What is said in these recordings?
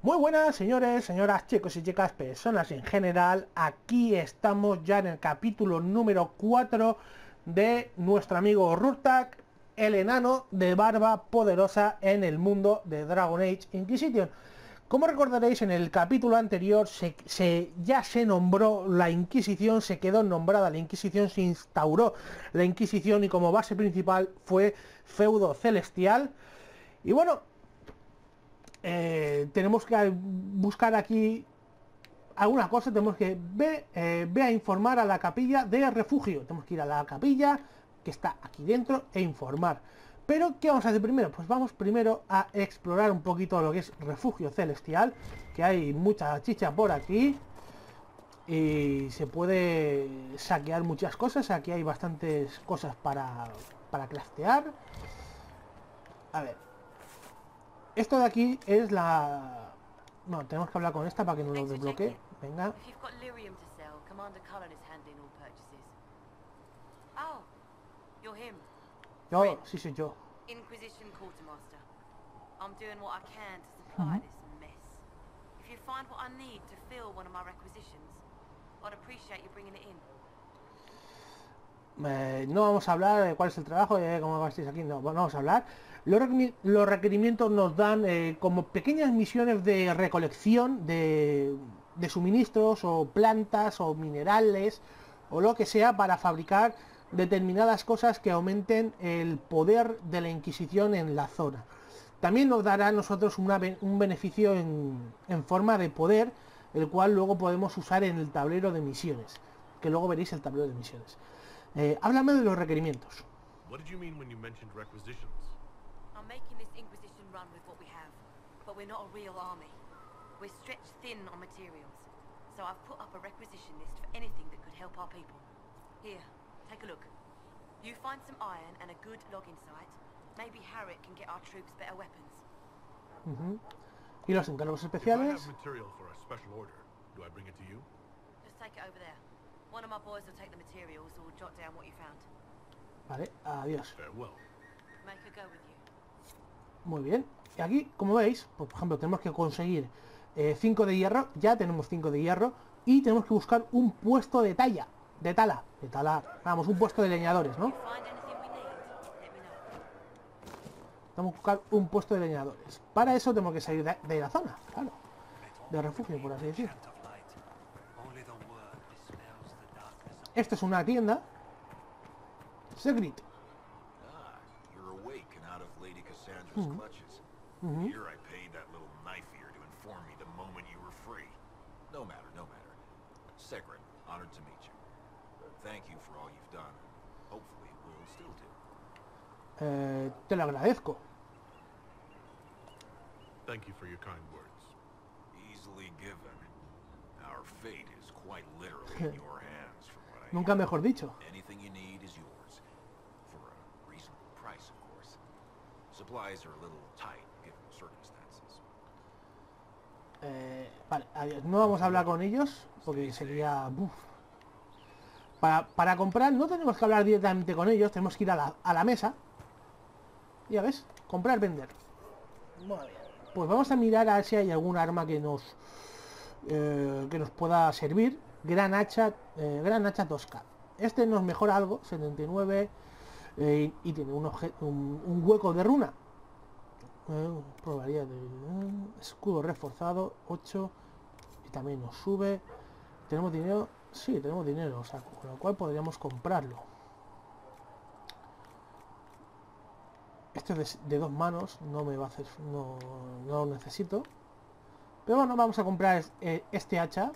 Muy buenas, señores, señoras, chicos y chicas, personas en general. Aquí estamos ya en el capítulo número 4 de nuestro amigo Rurtak, el enano de barba poderosa en el mundo de Dragon Age Inquisition. Como recordaréis, en el capítulo anterior ya se nombró la Inquisición, se quedó nombrada la Inquisición, se instauró la Inquisición y como base principal fue Feudo Celestial. Y bueno, tenemos que buscar aquí alguna cosa, tenemos que ver a informar a la capilla de refugio. Tenemos que ir a la capilla que está aquí dentro e informar. Pero, ¿qué vamos a hacer primero? Pues vamos primero a explorar un poquito lo que es refugio celestial, que hay mucha chicha por aquí y se puede saquear muchas cosas. Aquí hay bastantes cosas para craftear. A ver, esto de aquí es la... No, tenemos que hablar con esta para que nos lo desbloquee. Venga. Yo, sí soy yo. Inquisition Quartermaster. I'm doing what I can to supply this mess. If you find what I need to fill one of my requisitions, I'd appreciate you bringing it in. No vamos a hablar de cuál es el trabajo, como estáis aquí, no vamos a hablar. Los requerimientos nos dan como pequeñas misiones de recolección de suministros o plantas o minerales o lo que sea para fabricar determinadas cosas que aumenten el poder de la Inquisición en la zona. También nos dará a nosotros un beneficio en forma de poder, el cual luego podemos usar en el tablero de misiones, que luego veréis el tablero de misiones. Háblame de los requerimientos. What did you mean when you mentioned requisitions? I'm making this Inquisition run with what we have, but we're not a real army. We're stretched thin on materials, so I've put up a requisition list for anything that could help our people. Here, take a look. You find some iron and a good logging site. Maybe Harriet can get our troops better weapons. Y los encargos If I especiales. have material for a special order, do I bring it to you? Just take it over there. One of my boys will take the materials or jot down what you found. Vale, adiós. Farewell. Make her go with you. Muy bien. Y aquí, como veis, pues, por ejemplo, tenemos que conseguir 5 de hierro. Ya tenemos 5 de hierro. Y tenemos que buscar un puesto de tala. Vamos, un puesto de leñadores, ¿no? Find anything we need, let me know. Tenemos que buscar un puesto de leñadores. Para eso tenemos que salir de la zona, claro. De refugio, por así decirlo. Esto es una tienda. Secret. Ah, you're awake and out of Lady Cassandra's clutches. Here I paid that little knife ear to inform me the moment you were free. No matter, no matter. Secret, honored to meet you. Thank you for all you've done. Hopefully we'll still do. Te lo agradezco. Thank you for your kind words. Easily given. Our fate is quite literally in your hands from what I Nunca hear. mejor dicho. Anything you need is yours. For a reasonable price, of course. Supplies are a little tight, given the circumstances. Vale, adiós. No vamos a hablar con ellos porque sería... Para comprar no tenemos que hablar directamente con ellos, tenemos que ir a la mesa. Ya ves, comprar, vender. Muy bien. Pues vamos a mirar a ver si hay algún arma que nos pueda servir. Gran hacha tosca. Este nos mejora algo, 79, y tiene un hueco de runa. Probaría de escudo reforzado, 8, y también nos sube. ¿Tenemos dinero? Sí, tenemos dinero, o sea, con lo cual podríamos comprarlo. Este es de 2 manos, no me va a hacer, no lo necesito. Pero bueno, vamos a comprar este hacha,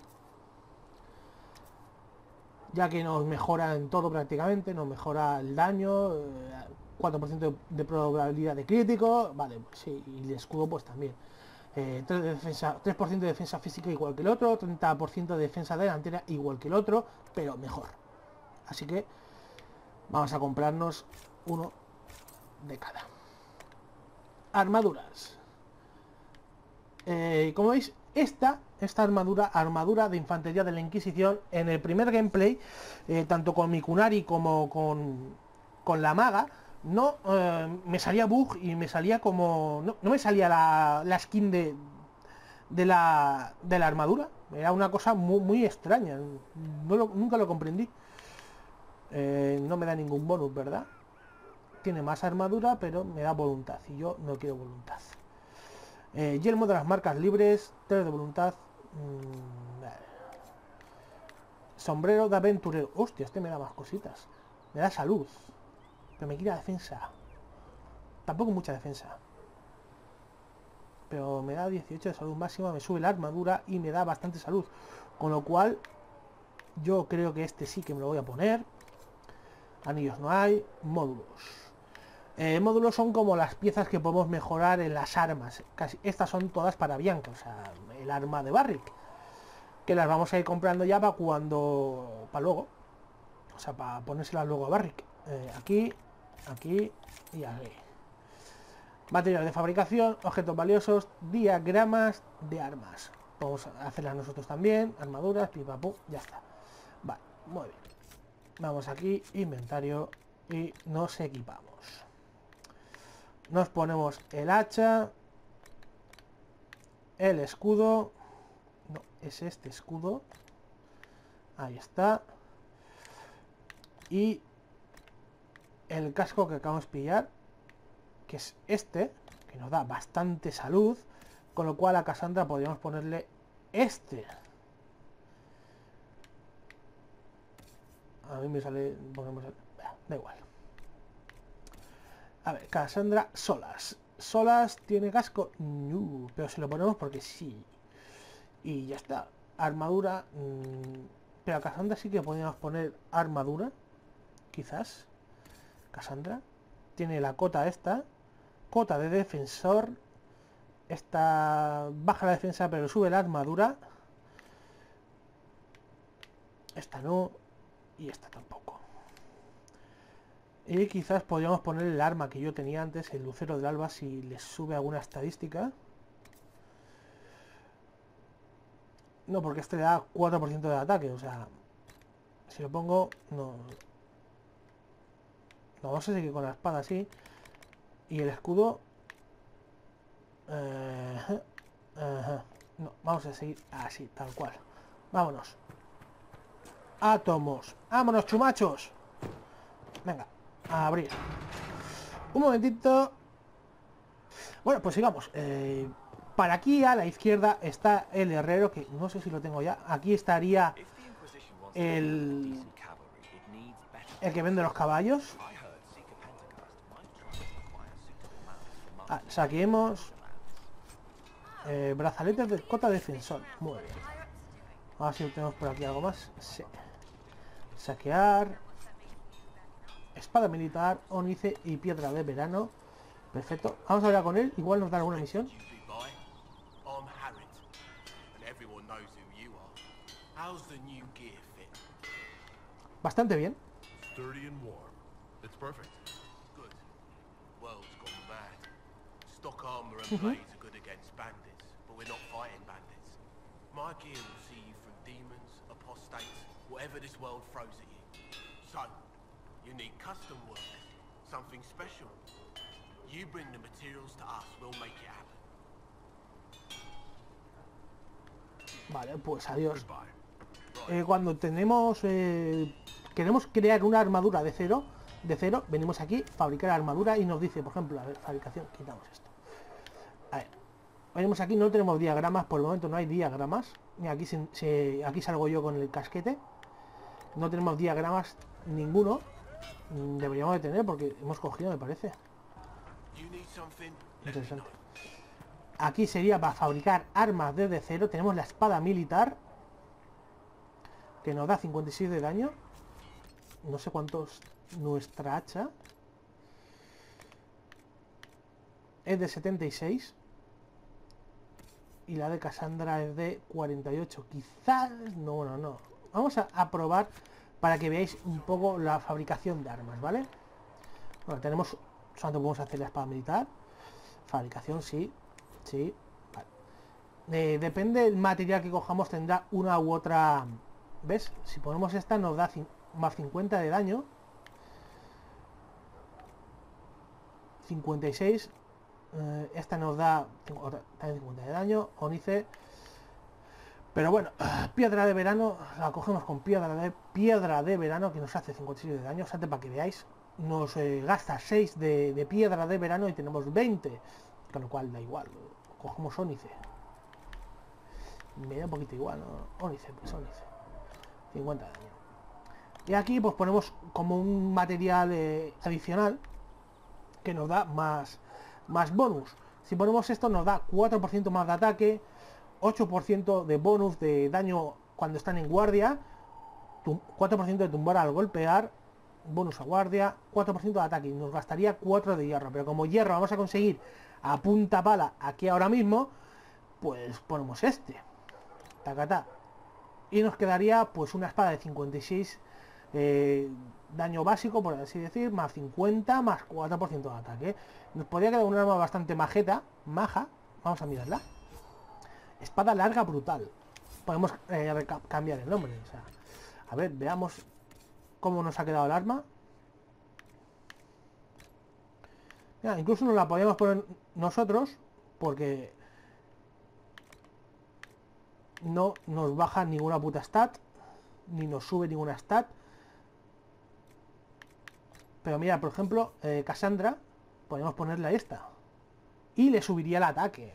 ya que nos mejora en todo prácticamente, nos mejora el daño, 4% de probabilidad de crítico, vale, pues sí, y el escudo pues también. 3% de defensa física igual que el otro, 30% de defensa delantera igual que el otro, pero mejor. Así que vamos a comprarnos uno de cada. Armaduras. Como veis, esta armadura de infantería de la Inquisición, en el primer gameplay, tanto con mi Kunari como con la maga, no me salía bug y me salía como... No me salía la skin de la armadura. Era una cosa muy extraña. Nunca lo comprendí. No me da ningún bonus, ¿verdad? Tiene más armadura, pero me da voluntad. Y yo no quiero voluntad. Yelmo de las marcas libres. 3 de voluntad. Sombrero de aventurero. Hostia, este me da más cositas. Me da salud. Pero me quita defensa. Tampoco mucha defensa. Pero me da 18 de salud máxima. Me sube la armadura y me da bastante salud. Con lo cual, yo creo que este sí que me lo voy a poner. Anillos no hay. Módulos. Módulos son como las piezas que podemos mejorar en las armas. Estas son todas para Bianca. O sea, el arma de Barrick. Que las vamos a ir comprando ya para luego. O sea, para ponérselas luego a Barrick. Aquí y aquí. Material de fabricación, objetos valiosos, diagramas de armas. Vamos a hacerlas nosotros también. Armaduras, pipapú, ya está. Vale, muy bien. Vamos aquí, inventario, y nos equipamos. Nos ponemos el hacha, el escudo. No, es este escudo. Ahí está. Y el casco que acabamos de pillar, que es este, que nos da bastante salud, con lo cual a Cassandra podríamos ponerle este. A mí me sale... da igual. A ver, Cassandra Solas. Solas tiene casco. No, pero se lo ponemos porque sí. Y ya está. Armadura. Pero a Cassandra sí que podríamos poner armadura. Quizás. Cassandra. Tiene la cota esta. Cota de defensor. Esta baja la defensa pero sube la armadura. Esta no. Y esta tampoco. Y quizás podríamos poner el arma que yo tenía antes, el lucero del alba, si les sube alguna estadística. No, porque este le da 4% de ataque, o sea... Si lo pongo... No, vamos a seguir con la espada así. Y el escudo... No, vamos a seguir así, tal cual. Vámonos. Átomos. ¡Vámonos, chumachos! Venga, a abrir. Un momentito. Bueno, pues sigamos. Para aquí a la izquierda está el herrero, que no sé si lo tengo ya. Aquí estaría el que vende los caballos. Saquemos brazaletes de cota defensor. Muy bien. A ver si tenemos por aquí algo más. Sí. Saquear. Espada militar, ónice y piedra de verano. Perfecto. Vamos a hablar con él. Igual nos da alguna misión. Bastante bien. My gear will see you through demons, apostates, whatever this world throws at you. So, you need custom work, something special. You bring the materials to us, we'll make it happen. Vale, pues adiós. Cuando tenemos... queremos crear una armadura de cero, venimos aquí, fabricar armadura y nos dice, por ejemplo, a ver, fabricación, quitamos esto. A ver, venimos aquí, no tenemos diagramas, por el momento no hay diagramas. Mira, aquí salgo yo con el casquete. No tenemos diagramas ninguno. Deberíamos de tener porque hemos cogido, me parece. Interesante. Aquí sería para fabricar armas desde cero. Tenemos la espada militar, que nos da 56 de daño. No sé cuántos. Nuestra hacha es de 76 y la de Cassandra es de 48. Quizás no, bueno, no. Vamos a probar para que veáis un poco la fabricación de armas, ¿vale? Bueno, tenemos, solamente podemos hacer la espada militar. Fabricación, sí, sí, vale. Depende del material que cojamos, tendrá una u otra. ¿Ves? Si ponemos esta nos da más 50 de daño. 56. Esta nos da también 50 de daño. Ónice. Pero bueno, piedra de verano. La cogemos con piedra de verano, que nos hace 56 de daño. Salte para que veáis. Nos gasta 6 de piedra de verano y tenemos 20. Con lo cual da igual. Cogemos ónice. Me da un poquito igual, ¿no? Ónice, pues ónice. 50 de daño. Y aquí pues ponemos como un material adicional que nos da más bonus. Si ponemos esto nos da 4% más de ataque, 8% de bonus de daño cuando están en guardia, 4% de tumbar al golpear, bonus a guardia, 4% de ataque. Y nos gastaría 4 de hierro, pero como hierro vamos a conseguir a punta pala aquí ahora mismo, pues ponemos este. Tacatá. Y nos quedaría pues una espada de 56 daño básico, por así decir, más 50, más 4% de ataque. Nos podría quedar un arma bastante maja. Vamos a mirarla. Espada larga brutal. Podemos cambiar el nombre. O sea, a ver, veamos cómo nos ha quedado el arma. Mira, incluso nos la podríamos poner nosotros, porque no nos baja ninguna puta stat, ni nos sube ninguna stat. Pero mira, por ejemplo, Cassandra, podemos ponerle esta y le subiría el ataque.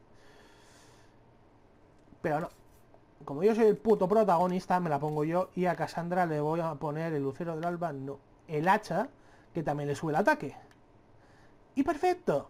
Pero no, como yo soy el puto protagonista, me la pongo yo, y a Cassandra le voy a poner el lucero del alba, no, el hacha, que también le sube el ataque. Y perfecto.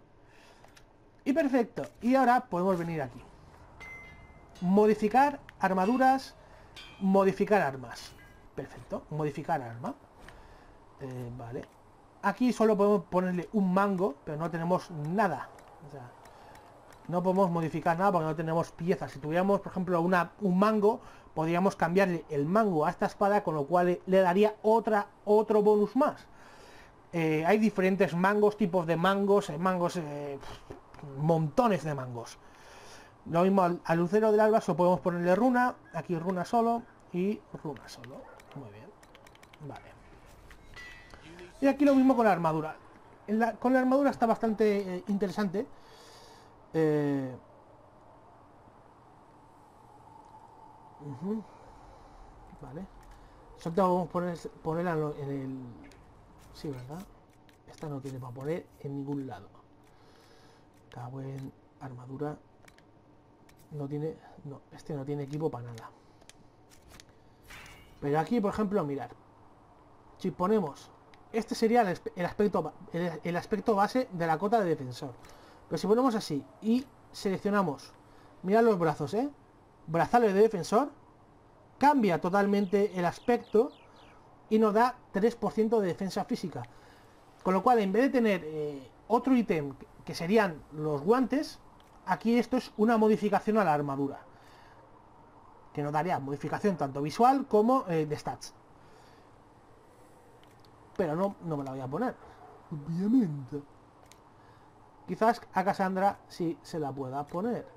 Y ahora podemos venir aquí. Modificar armaduras, modificar armas. Perfecto, modificar arma. Vale. Aquí solo podemos ponerle un mango, pero no tenemos nada. O sea, no podemos modificar nada porque no tenemos piezas. Si tuviéramos, por ejemplo, un mango, podríamos cambiarle el mango a esta espada, con lo cual le daría otro bonus más. Hay diferentes mangos, tipos de mangos, montones de mangos. Lo mismo al lucero del alba, solo podemos ponerle runa, aquí runa solo y runa solo. Muy bien. Vale. Y aquí lo mismo con la armadura. Con la armadura está bastante interesante. Vale. Solo vamos a ponerla en el... Sí, ¿verdad? Esta no tiene para poner en ningún lado. Cago en armadura. No tiene... No, este no tiene equipo para nada. Pero aquí, por ejemplo, mirad. Si ponemos... Este sería el aspecto base de la cota de defensor. Pero si ponemos así y seleccionamos... Mirad los brazos, brazales de defensor. Cambia totalmente el aspecto y nos da 3% de defensa física. Con lo cual, en vez de tener otro ítem que serían los guantes, aquí esto es una modificación a la armadura, que nos daría modificación tanto visual como de stats. Pero no me la voy a poner, obviamente. Quizás a Cassandra sí se la pueda poner.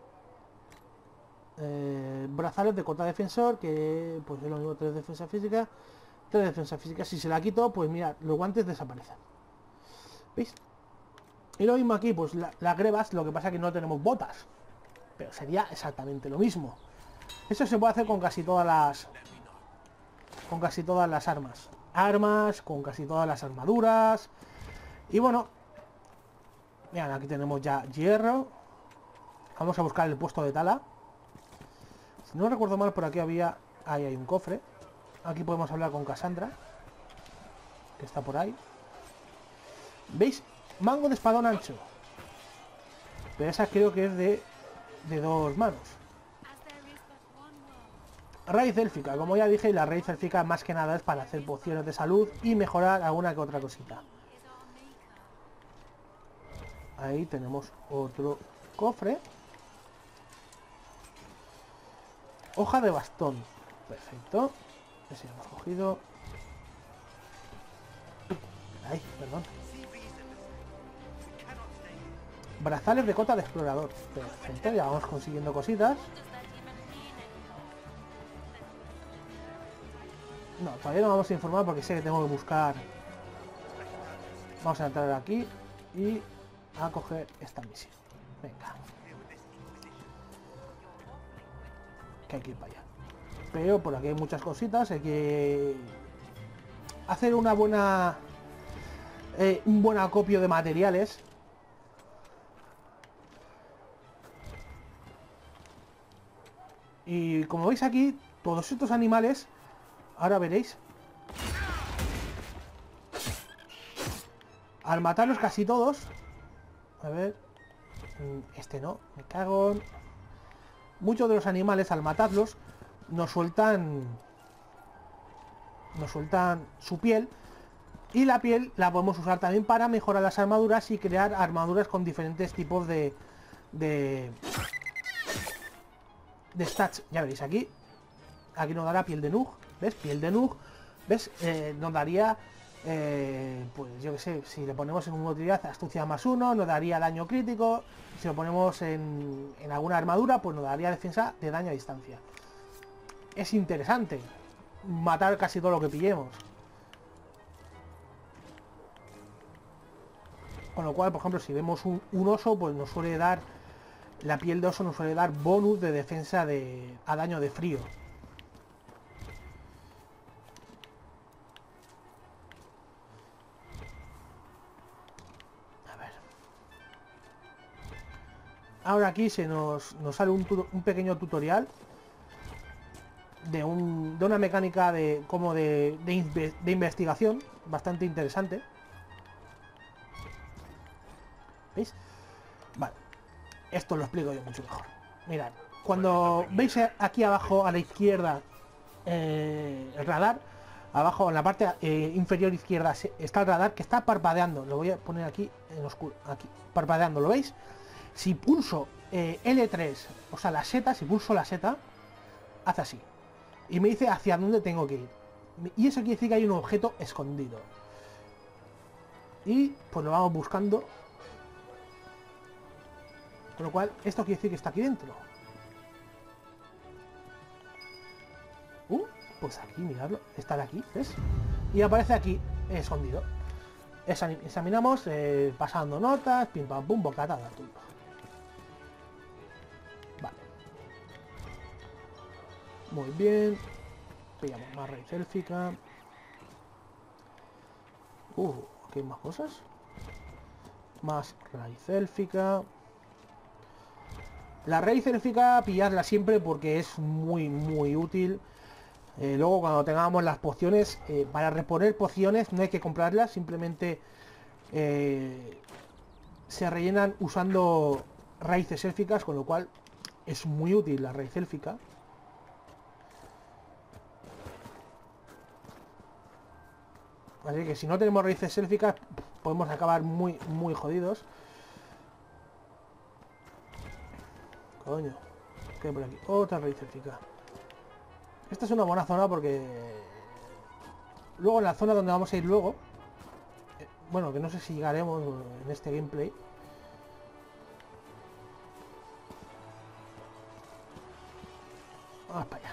Brazales de cota defensor, que pues es lo mismo, 3 de defensa física. 3 de defensa física. Si se la quito, pues mira, los guantes desaparecen. ¿Veis? Y lo mismo aquí, pues las grebas, lo que pasa es que no tenemos botas. Pero sería exactamente lo mismo. Eso se puede hacer con casi todas las... Con casi todas las armas. Con casi todas las armaduras. Y bueno. Vean, aquí tenemos ya hierro. Vamos a buscar el puesto de tala. Si no recuerdo mal, por aquí había... Ahí hay un cofre. Aquí podemos hablar con Cassandra, que está por ahí. ¿Veis? Mango de espadón ancho. Pero esa creo que es de 2 manos. Raíz élfica. Como ya dije, la raíz élfica más que nada es para hacer pociones de salud y mejorar alguna que otra cosita. Ahí tenemos otro cofre. Hoja de bastón. Perfecto. Ese ya hemos cogido. Ay, perdón. Brazales de cota de explorador. Perfecto, ya vamos consiguiendo cositas. No, todavía no vamos a informar porque sé que tengo que buscar. Vamos a entrar aquí y a coger esta misión. Venga. Que hay que ir para allá. Pero por aquí hay muchas cositas. Hay que hacer una buena... un buen acopio de materiales. Y como veis aquí, todos estos animales, ahora veréis, al matarlos casi todos, a ver, este no, me cago en... Muchos de los animales al matarlos nos sueltan su piel, y la piel la podemos usar también para mejorar las armaduras y crear armaduras con diferentes tipos de stats. Ya veréis aquí nos dará piel de Nug, ¿ves? Piel de Nug, ¿ves? Nos daría pues yo que sé, si le ponemos en una utilidad astucia +1 nos daría daño crítico, si lo ponemos en alguna armadura pues nos daría defensa de daño a distancia. Es interesante matar casi todo lo que pillemos, con lo cual, por ejemplo, si vemos un oso, pues nos suele dar, la piel de oso nos suele dar bonus de defensa a daño de frío. A ver. Ahora aquí nos sale un pequeño tutorial de una mecánica de investigación bastante interesante. ¿Veis? Vale. Esto lo explico yo mucho mejor. Mirad, cuando veis aquí abajo a la izquierda el radar, abajo en la parte inferior izquierda está el radar que está parpadeando. Lo voy a poner aquí en oscuro, aquí, parpadeando, ¿lo veis? Si pulso L3, o sea la seta, si pulso la seta, hace así. Y me dice hacia dónde tengo que ir. Y eso quiere decir que hay un objeto escondido. Y pues lo vamos buscando. Con lo cual, esto quiere decir que está aquí dentro. Pues aquí, miradlo. Está aquí, ¿ves? Y aparece aquí, escondido. Examinamos, pasando notas, pim pam pum, bocatada, tú. Vale. Muy bien. Pillamos más raíz élfica. Aquí hay más cosas. Más raíz élfica. La raíz élfica, pillarla siempre porque es muy útil. Luego cuando tengamos las pociones, para reponer pociones no hay que comprarlas, simplemente se rellenan usando raíces élficas, con lo cual es muy útil la raíz élfica. Así que si no tenemos raíces élficas podemos acabar muy jodidos. Coño, ¿qué hay por aquí? Otra raíz élfica. Esta es una buena zona porque luego en la zona donde vamos a ir luego, bueno, que no sé si llegaremos en este gameplay. Vamos para allá.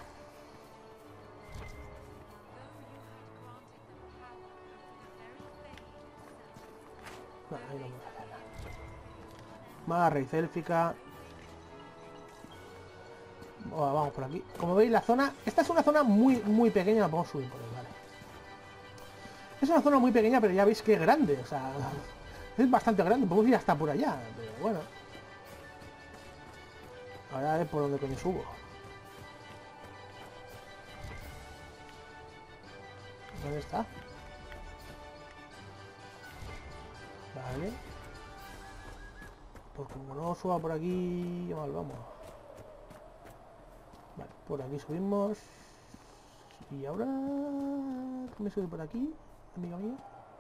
Vale, ahí no vamos a hacer nada. Más raíz élfica. Vamos por aquí. Como veis la zona, esta es una zona muy pequeña. Vamos a subir por ahí, vale. Es una zona muy pequeña, pero ya veis que es grande. O sea, es bastante grande. Podemos ir hasta por allá, pero bueno. Ahora a ver por dónde coño subo. ¿Dónde está? Vale. Pues como no suba por aquí, mal vamos. Vale, por aquí subimos. Y ahora... ¿qué me sube por aquí, amiga mía?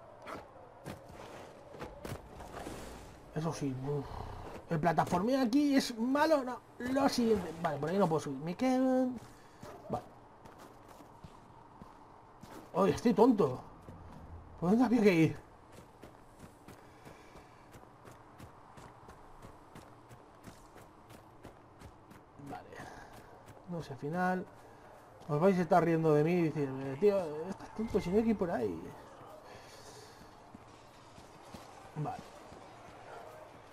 Eso sí, el plataformeo aquí es malo, no. Lo siguiente. Vale, por ahí no puedo subir. Me quedan... Vale. ¡Oye, estoy tonto! ¿Por dónde había que ir? No sé, al final os vais a estar riendo de mí y decir, tío, estás tonto, si no hay que ir por ahí. Vale.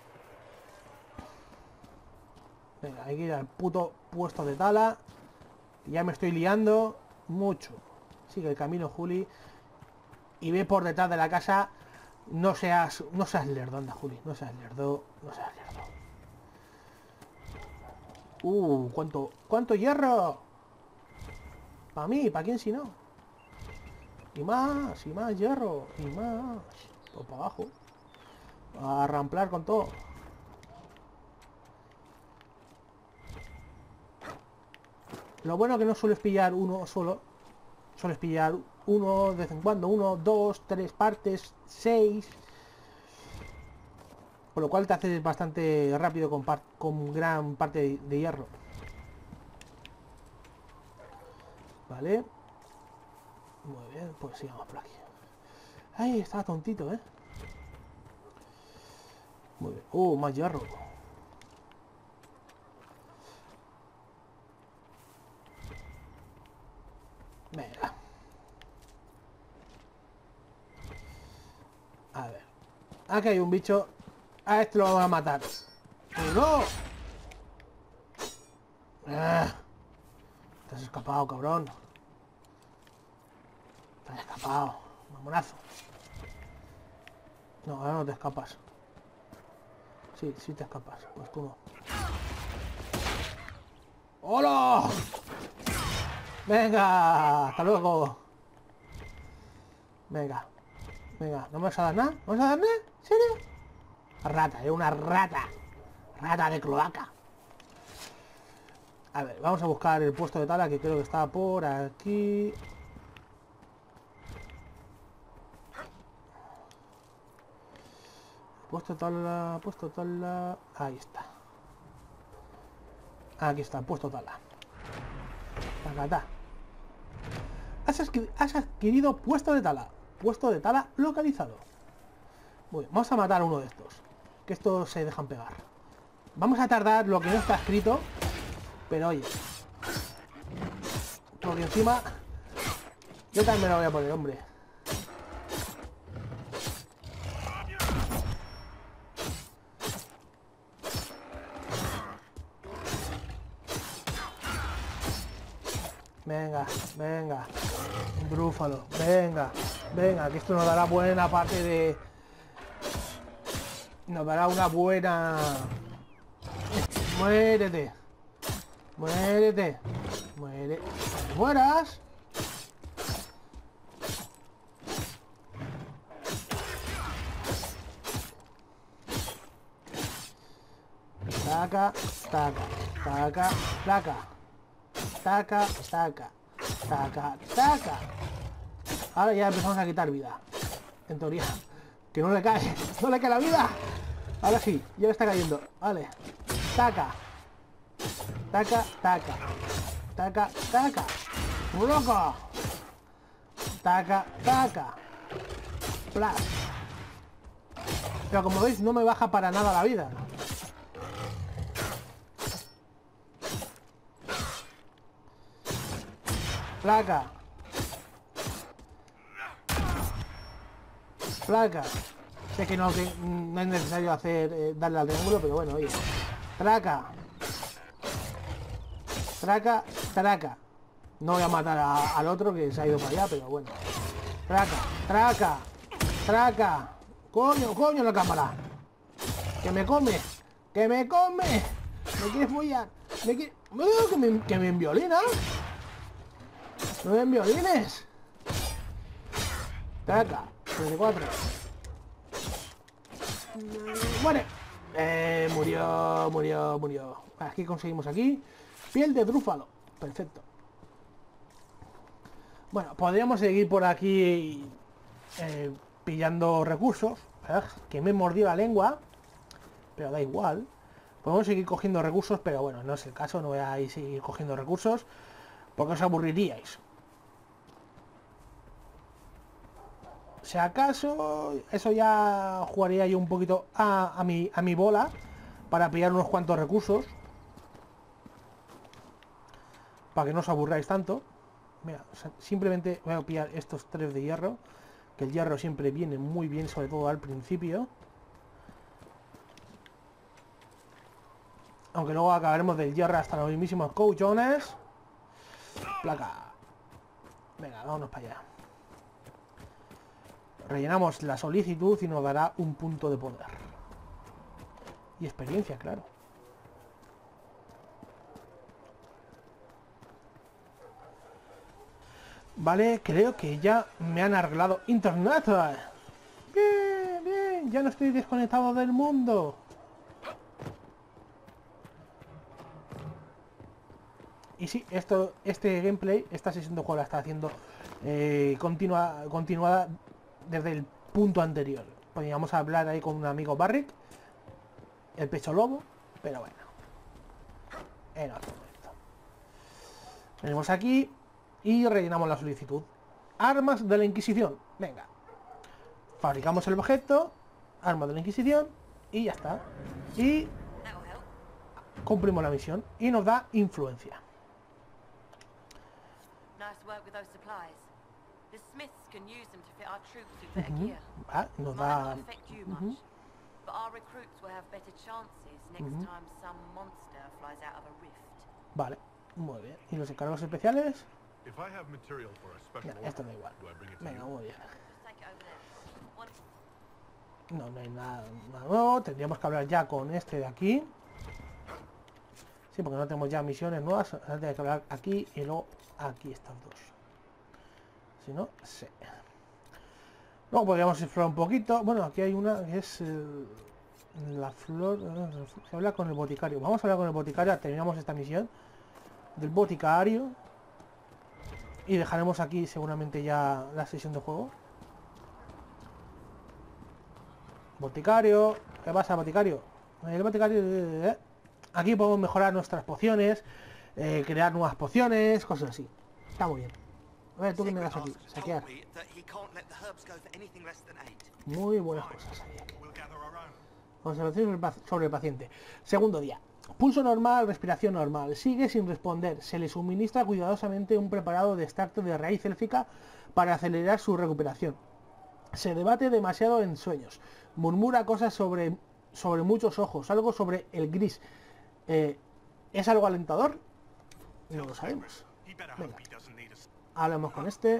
Venga, hay que ir al puto puesto de tala. Ya me estoy liando mucho. Sigue el camino, Juli. Y ve por detrás de la casa. No seas lerdo, anda, Juli. No seas lerdo. No seas lerdo. ¿Cuánto hierro? Para mí, ¿para quién si no? Y más hierro. Y más. Pues para abajo. A ramplar con todo. Lo bueno que no sueles pillar uno solo. Sueles pillar uno de vez en cuando. 1, 2, 3 partes. 6. Por lo cual te haces bastante rápido con gran parte de hierro. Vale. Muy bien, pues sigamos por aquí. Ay, estaba tontito, ¿eh? Muy bien. Más hierro. Venga. A ver. Aquí hay un bicho. A este lo vamos a matar. ¡No! Te has escapado, cabrón. Te has escapado. Mamonazo. No, ahora no te escapas. Sí, sí te escapas. Pues tú no. ¡Hola! Venga, hasta luego. Venga. Venga, ¿no me vas a dar nada? ¿No me vas a dar nada? ¿En serio? Rata, una rata. Rata de cloaca. A ver, vamos a buscar el puesto de tala que creo que está por aquí. Puesto de tala. Ahí está. Aquí está, puesto de tala. Tacatá. Has adquirido puesto de tala. Puesto de tala localizado. Muy bien, vamos a matar a uno de estos. Que estos se dejan pegar. Vamos a tardar lo que no está escrito. Pero oye. Porque encima... Yo también me lo voy a poner, hombre. Venga, venga. Brúfalo, venga. Venga, que esto nos dará buena parte de... Nos dará una buena... Muérete. Muérete. Muere. ¡Mueras! Taca, taca, taca, taca. Taca, taca. Taca, taca. Ahora ya empezamos a quitar vida. En teoría. Que no le cae. No le cae la vida. Ahora sí, ya le está cayendo. Vale. Taca. Taca, taca. Taca, taca. ¡Un loco! Taca, taca. Plas. Pero como veis, no me baja para nada la vida. Placa. Placa. Sé que no es necesario hacer darle al triángulo, pero bueno, oye. Traca. Traca, traca. No voy a matar al otro que se ha ido para allá, pero bueno. Traca, traca, traca. Coño, coño la cámara. Que me come. Que me come. Me quiere follar. Me quiere... Que me enviolina. No me enviolines. Traca. 34. Muere. Murió. Aquí conseguimos aquí. Piel de drúfalo. Perfecto. Bueno, podríamos seguir por aquí pillando recursos. Que me mordió la lengua. Pero da igual. Podemos seguir cogiendo recursos, pero bueno, no es el caso. No voy a ir seguir cogiendo recursos porque os aburriríais. Si acaso, eso ya jugaría yo un poquito a mi bola para pillar unos cuantos recursos. Para que no os aburráis tanto. Mira, simplemente voy a pillar estos 3 de hierro. Que el hierro siempre viene muy bien, sobre todo al principio. Aunque luego acabaremos del hierro hasta los mismísimos cojones. Placa. Venga, vámonos para allá. Rellenamos la solicitud y nos dará un punto de poder. Y experiencia, claro. Vale, creo que ya me han arreglado internet. Bien, bien, ya no estoy desconectado del mundo. Y sí, este gameplay, esta sesión de juego la está haciendo continuada desde el punto anterior. Podríamos hablar ahí con un amigo Barrick, el pecho lobo, pero bueno, en otro momento. Venimos aquí y rellenamos la solicitud. Armas de la Inquisición. Venga. Fabricamos el objeto, armas de la Inquisición y ya está. Y cumplimos la misión y nos da influencia. Nos da... Vale, muy bien. ¿Y los encargos especiales? Mira, esto da igual. Venga, muy bien. No, no hay nada nuevo. Tendríamos que hablar ya con este de aquí. Sí, porque no tenemos ya misiones nuevas. Ahora tengo que hablar aquí y luego aquí estas dos. Si no, sí. Luego podríamos explorar un poquito. Bueno, aquí hay una que es la flor. Se habla con el boticario. Vamos a hablar con el boticario. Terminamos esta misión del boticario. Y dejaremos aquí seguramente ya la sesión de juego. Boticario. ¿Qué pasa, boticario? El boticario... Aquí podemos mejorar nuestras pociones. Crear nuevas pociones. Cosas así. Está muy bien. A ver, ¿tú qué me das aquí? Saquear. Muy buenas cosas. Observación sobre el paciente. Segundo día. Pulso normal, respiración normal. Sigue sin responder. Se le suministra cuidadosamente un preparado de extracto de raíz élfica para acelerar su recuperación. Se debate demasiado en sueños. Murmura cosas sobre muchos ojos. Algo sobre el gris. ¿Es algo alentador? No lo sabemos. Venga. Hablamos con este.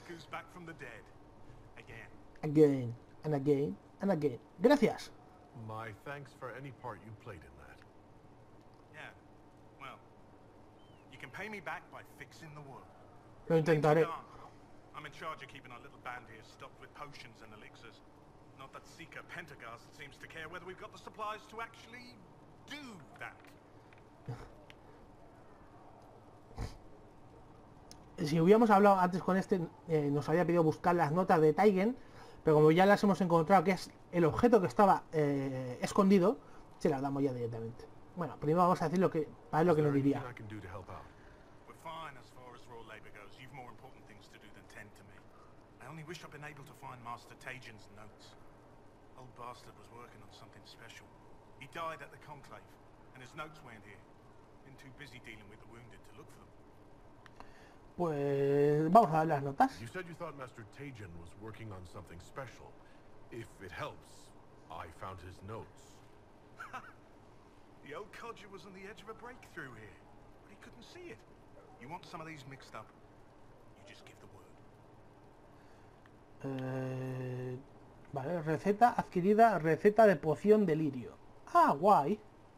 Again, and again, and again. Gracias. My thanks for any part you played in that. Yeah. Well, you can pay me back by fixing the wound. Lo intentaré. I'm in charge of keeping our little band here stocked with potions and elixirs. Not that Seeker Pentagast seems to care whether we've got the supplies to actually do that. Si hubiéramos hablado antes con este, nos había pedido buscar las notas de Taigen, pero como ya las hemos encontrado, que es el objeto que estaba escondido, se las damos ya directamente. Bueno, primero vamos a decir lo que nos diría. Pues vamos a dar las notas. You said you thought Master Tajan was working on something special. If it helps, I found his notes. The old codger was on the edge of a breakthrough here, but he couldn't see it. You want some of these mixed up? You just give the word. Vale, receta adquirida, receta de poción de lirio. Ah, guay.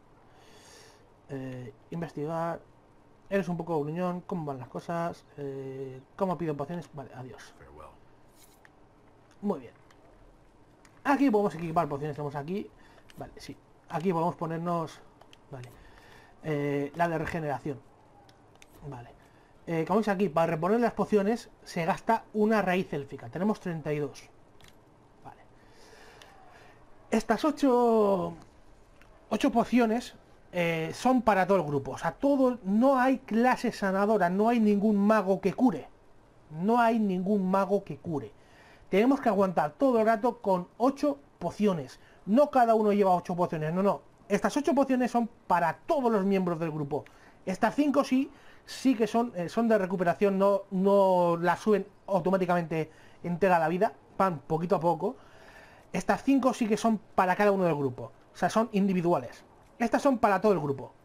Investigar. Eres un poco gruñón, ¿cómo van las cosas? ¿Cómo pido pociones? Vale, adiós. Muy bien. Aquí podemos equipar pociones, tenemos aquí. Vale, sí. Aquí podemos ponernos... Vale. La de regeneración. Vale. Como veis aquí, para reponer las pociones se gasta una raíz élfica. Tenemos 32. Vale. Estas 8 pociones... son para todo el grupo, o sea, todo, no hay clase sanadora, no hay ningún mago que cure, no hay ningún mago que cure. Tenemos que aguantar todo el rato con 8 pociones, no cada uno lleva 8 pociones, no, estas 8 pociones son para todos los miembros del grupo. Estas 5 sí que son de recuperación, no las suben automáticamente entera la vida, van poquito a poco. Estas 5 sí que son para cada uno del grupo, o sea, son individuales. Estas son para todo el grupo.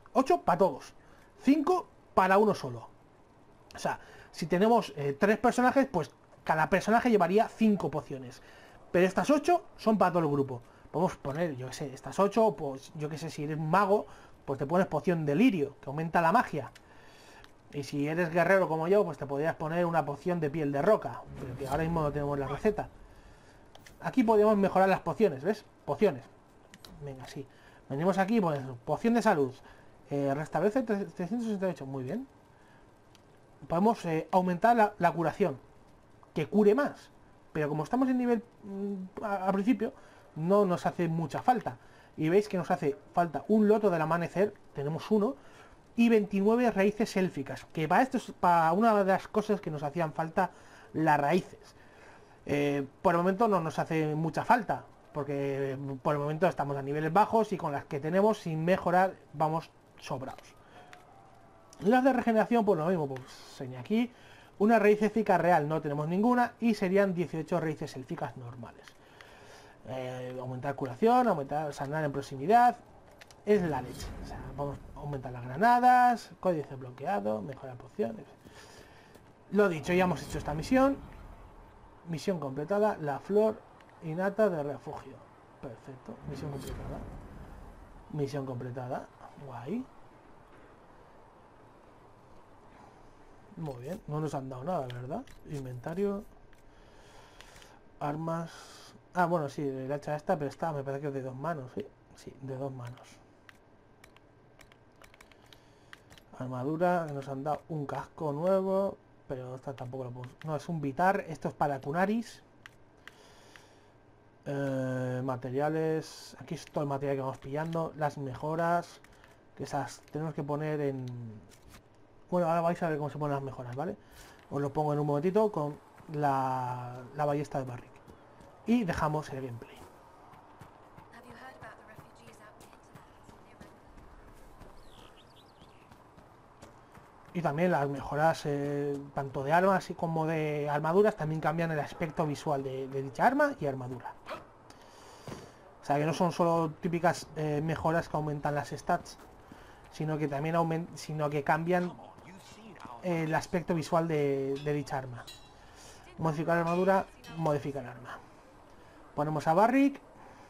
8 para todos, 5 para uno solo. O sea, si tenemos 3 personajes, pues cada personaje llevaría 5 pociones. Pero estas 8 son para todo el grupo. Podemos poner, yo que sé, estas 8, pues yo que sé, si eres un mago, pues te pones poción de lirio, que aumenta la magia. Y si eres guerrero como yo, pues te podrías poner una poción de piel de roca, pero que ahora mismo no tenemos la receta. Aquí podemos mejorar las pociones, ¿ves? Pociones. Venga, sí. Venimos aquí, pues, poción de salud. Restablece 368, muy bien. Podemos aumentar la curación, que cure más. Pero como estamos en nivel al principio, no nos hace mucha falta. Y veis que nos hace falta un loto del amanecer, tenemos uno, y 29 raíces élficas, que para esto es para una de las cosas que nos hacían falta, las raíces. Por el momento no nos hace mucha falta, porque por el momento estamos a niveles bajos y con las que tenemos sin mejorar vamos sobrados. Las de regeneración, pues lo mismo, pues señala aquí, una raíz élfica real no tenemos ninguna y serían 18 raíces élficas normales. Aumentar curación, aumentar sanar en proximidad, es la leche. O sea, vamos a aumentar las granadas, códice bloqueado, mejorar pociones. Lo dicho, ya hemos hecho esta misión. Misión completada, la flor innata de refugio. Perfecto, misión completada. Misión completada, guay. Muy bien, no nos han dado nada, ¿verdad? Inventario. Armas. Ah, bueno, sí, el hacha esta, pero esta me parece que es de 2 manos, ¿sí? Sí, de 2 manos. Armadura, que nos han dado un casco nuevo, pero esta tampoco lo podemos... No, es un Vitar, esto es para Kunaris. Materiales, aquí es todo el material que vamos pillando. Las mejoras, que esas tenemos que poner en... Bueno, ahora vais a ver cómo se ponen las mejoras, ¿vale? Os lo pongo en un momentito con la ballesta de Barrick. Y dejamos el gameplay. Y también las mejoras, tanto de armas como de armaduras, también cambian el aspecto visual de dicha arma y armadura. O sea, que no son solo típicas mejoras que aumentan las stats, sino que también cambian el aspecto visual de dicha arma. Modificar armadura, modificar arma. Ponemos a Barrick.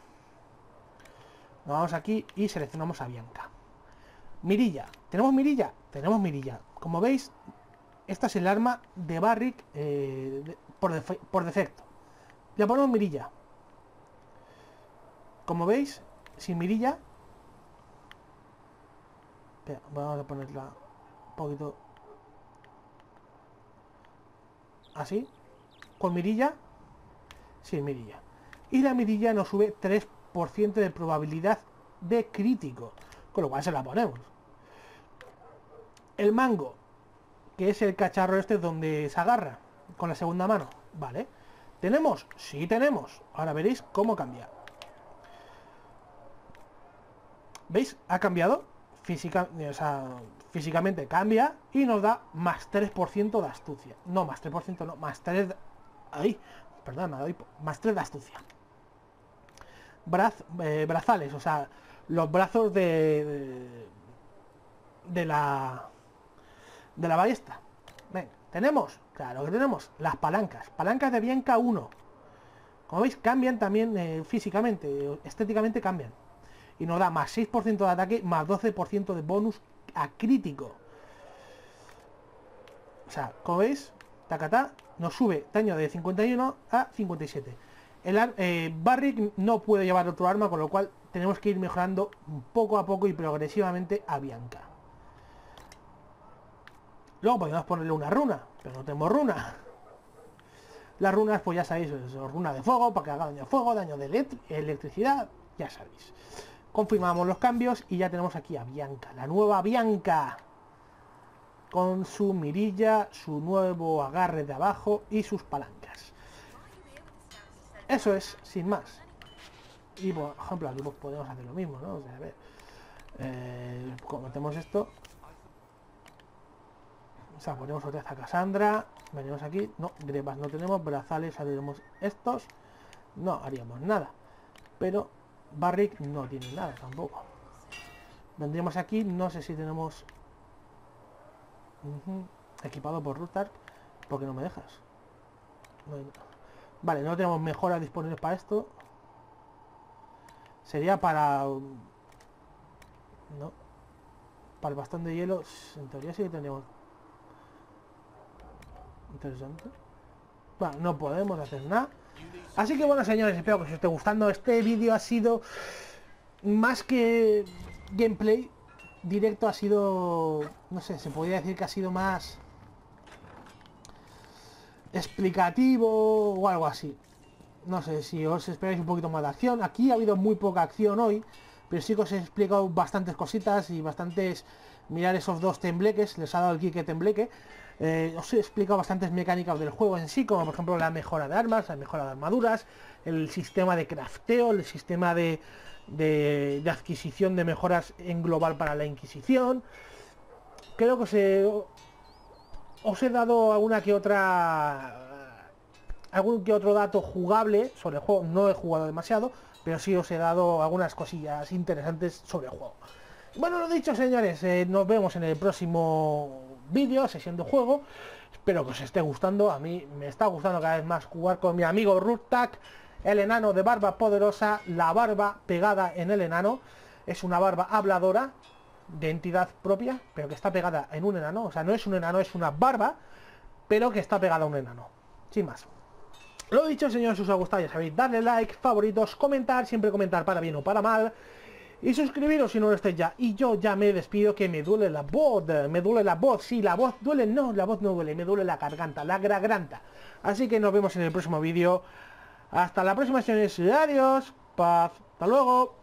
Nos vamos aquí y seleccionamos a Bianca. Mirilla. ¿Tenemos mirilla? Tenemos mirilla. Como veis, esta es el arma de Barrick por defecto. Le ponemos mirilla. Como veis, sin mirilla... Espera, vamos a ponerla un poquito... Así. Con mirilla. Sin mirilla. Y la mirilla nos sube 3% de probabilidad de crítico. Con lo cual se la ponemos. El mango, que es el cacharro este donde se agarra con la segunda mano. Vale. ¿Tenemos? Sí tenemos. Ahora veréis cómo cambia. ¿Veis? Ha cambiado. Físicamente cambia y nos da más 3% de astucia. No, más 3%, no, más 3 de... Ahí, perdón, más 3 de astucia. Brazales, o sea, los brazos de la ballesta. Ven, tenemos, claro que tenemos, las palancas de Bianca 1. Como veis, cambian también físicamente, estéticamente cambian. Y nos da más 6% de ataque, más 12% de bonus a crítico. O sea, como veis, tacatá, nos sube daño de 51 a 57. Barrick no puede llevar otro arma, con lo cual tenemos que ir mejorando poco a poco y progresivamente a Bianca. Luego podemos ponerle una runa, pero no tenemos runa. Las runas, pues ya sabéis, runa de fuego, para que haga daño de fuego, daño de electricidad, ya sabéis. Confirmamos los cambios y ya tenemos aquí a Bianca, la nueva Bianca. Con su mirilla, su nuevo agarre de abajo y sus palancas. Eso es, sin más. Y por ejemplo, aquí pues podemos hacer lo mismo, ¿no? O sea, a ver. Cometemos esto. O sea, ponemos otra vez a Cassandra. Venimos aquí. No, grebas no tenemos. Brazales haríamos estos. No haríamos nada. Pero Barrick no tiene nada tampoco. Vendríamos aquí, no sé si tenemos... Equipado por Rutark. ¿Por qué no me dejas? Vale, no tenemos mejoras disponibles para esto. Sería para... No. Para el bastón de hielo, en teoría sí que tendríamos... Interesante. Bueno, no podemos hacer nada. Así que bueno, señores, espero que os esté gustando. Este vídeo ha sido más que gameplay directo, ha sido... No sé, se podría decir que ha sido más explicativo o algo así. No sé si os esperáis un poquito más de acción. Aquí ha habido muy poca acción hoy, pero sí que os he explicado bastantes cositas y bastantes... Mirar esos dos tembleques, les ha dado el Kike tembleque. Os he explicado bastantes mecánicas del juego en sí, como por ejemplo la mejora de armas, la mejora de armaduras, el sistema de crafteo, el sistema de adquisición de mejoras en global para la Inquisición. Creo que os he dado algún que otro dato jugable sobre el juego. No he jugado demasiado, pero sí os he dado algunas cosillas interesantes sobre el juego. Bueno, lo dicho, señores, nos vemos en el próximo vídeo, sesión de juego. Espero que os esté gustando. A mí me está gustando cada vez más jugar con mi amigo Rutark, el enano de barba poderosa, la barba pegada en el enano. Es una barba habladora, de entidad propia, pero que está pegada en un enano. O sea, no es un enano, es una barba, pero que está pegada a un enano. Sin más. Lo dicho, señores, si os ha gustado, ya sabéis, darle like, favoritos, comentar, siempre comentar para bien o para mal. Y suscribiros si no lo estáis ya. Y yo ya me despido, que me duele la voz. Me duele la voz. Sí, la voz duele. No, la voz no duele. Me duele la garganta. La garganta. Así que nos vemos en el próximo vídeo. Hasta la próxima, señores. Adiós. Paz. Hasta luego.